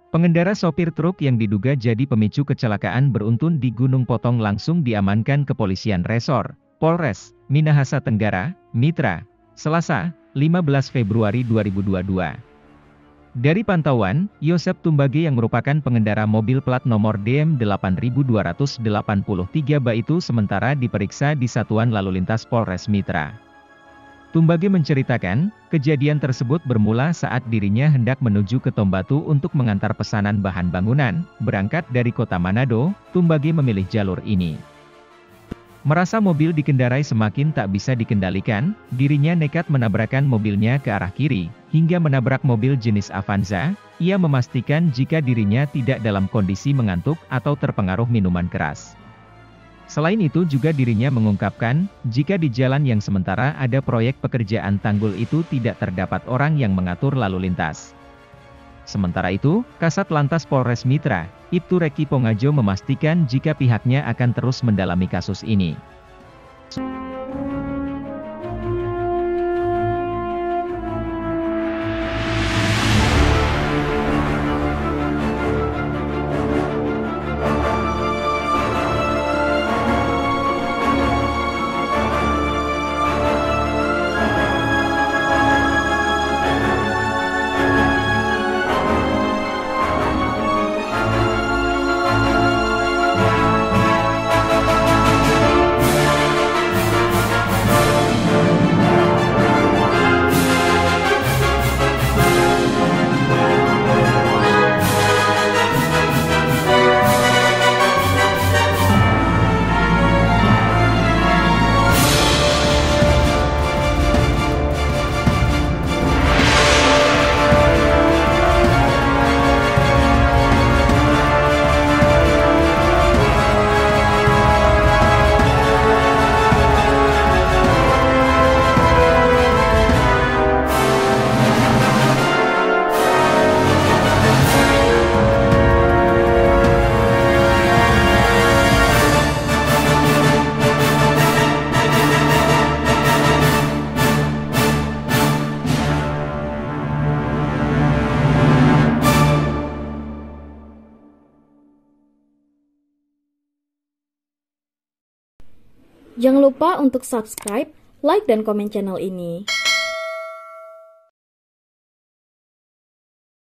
Pengendara sopir truk yang diduga jadi pemicu kecelakaan beruntun di Gunung Potong langsung diamankan kepolisian resor Polres Minahasa Tenggara, Mitra, Selasa, 15 Februari 2022. Dari pantauan, Yosep Tumbage yang merupakan pengendara mobil plat nomor DM 8283 BA itu sementara diperiksa di Satuan Lalu Lintas Polres Mitra. Tumbage menceritakan, kejadian tersebut bermula saat dirinya hendak menuju ke Tombatu untuk mengantar pesanan bahan bangunan. Berangkat dari kota Manado, Tumbage memilih jalur ini. Merasa mobil dikendarai semakin tak bisa dikendalikan, dirinya nekat menabrakkan mobilnya ke arah kiri, hingga menabrak mobil jenis Avanza. Ia memastikan jika dirinya tidak dalam kondisi mengantuk atau terpengaruh minuman keras. Selain itu juga dirinya mengungkapkan, jika di jalan yang sementara ada proyek pekerjaan tanggul itu tidak terdapat orang yang mengatur lalu lintas. Sementara itu, Kasat Lantas Polres Mitra, Ibtu Reki Pongajo memastikan jika pihaknya akan terus mendalami kasus ini. Jangan lupa untuk subscribe, like, dan komen channel ini.